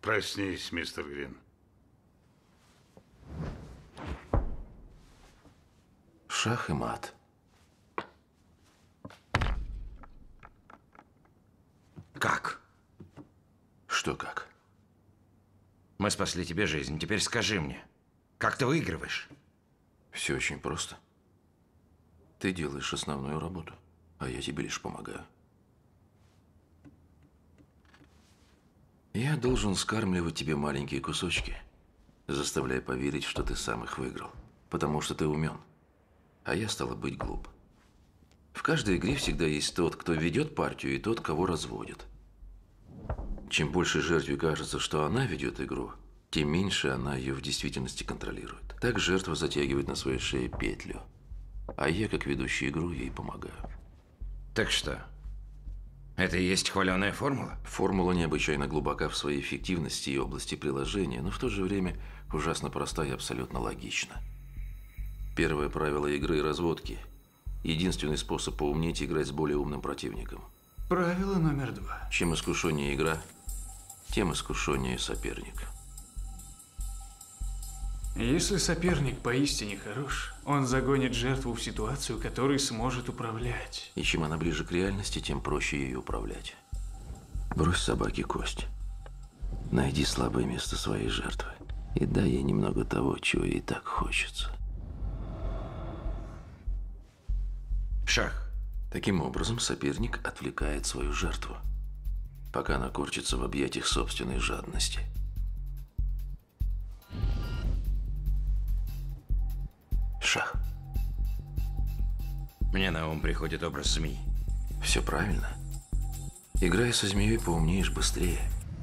Проснись, мистер Грин. Шах и мат. Как? Что как? Мы спасли тебе жизнь. Теперь скажи мне, как ты выигрываешь? Все очень просто. Ты делаешь основную работу, а я тебе лишь помогаю. Я должен скармливать тебе маленькие кусочки, заставляя поверить, что ты сам их выиграл, потому что ты умен, а я, стало быть, глуп. В каждой игре всегда есть тот, кто ведет партию, и тот, кого разводят. Чем больше жертве кажется, что она ведет игру, тем меньше она ее в действительности контролирует. Так жертва затягивает на своей шее петлю, а я, как ведущий игру, ей помогаю. Так что, это и есть хваленая формула? Формула необычайно глубока в своей эффективности и области приложения, но в то же время ужасно проста и абсолютно логична. Первое правило игры – разводки. Единственный способ поумнеть – играть с более умным противником. Правило номер 2. Чем искушеннее игра, тем искушеннее соперник. Если соперник поистине хорош, он загонит жертву в ситуацию, которой сможет управлять. И чем она ближе к реальности, тем проще ее управлять. Брось собаке кость. Найди слабое место своей жертвы и дай ей немного того, чего ей так хочется. Шах. Таким образом, соперник отвлекает свою жертву, пока она корчится в объятиях собственной жадности. Шах. Мне на ум приходит образ змеи. Все правильно. Играя со змеей, поумнеешь быстрее.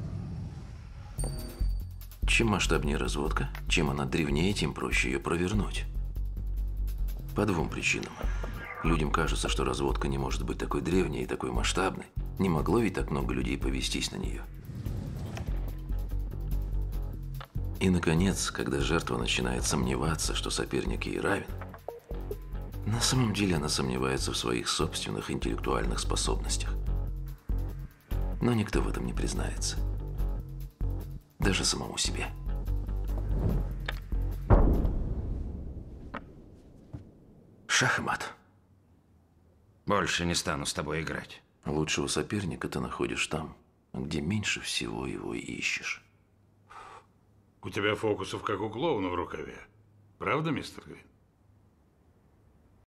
Чем масштабнее разводка, чем она древнее, тем проще ее провернуть. По двум причинам. Людям кажется, что разводка не может быть такой древней и такой масштабной. Не могло ведь так много людей повестись на нее. И, наконец, когда жертва начинает сомневаться, что соперник ей равен, на самом деле она сомневается в своих собственных интеллектуальных способностях. Но никто в этом не признается. Даже самому себе. Шах и мат. Больше не стану с тобой играть. Лучшего соперника ты находишь там, где меньше всего его ищешь. У тебя фокусов, как у клоуна в рукаве. Правда, мистер Грин?